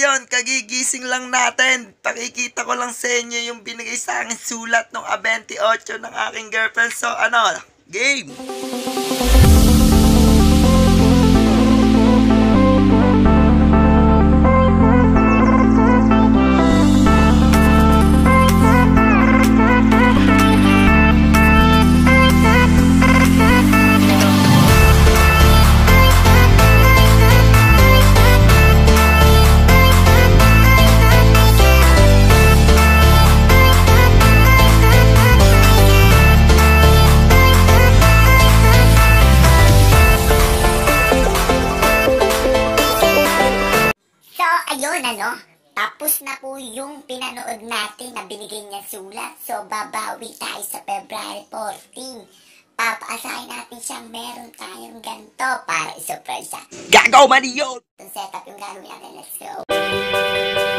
ngayon, kagigising lang natin. Pakikita ko lang sa inyo yung binigay sa akin sulat ng A28 ng aking girlfriend. So, game! Ayun, tapos na po yung pinanood natin na binigay niya sulat. So, babawi tayo sa February 14. Papaasahin natin siyang meron tayong ganito para i-surprise siya. Gagaw man yun! Itong setup yung gagawin natin. Let's go!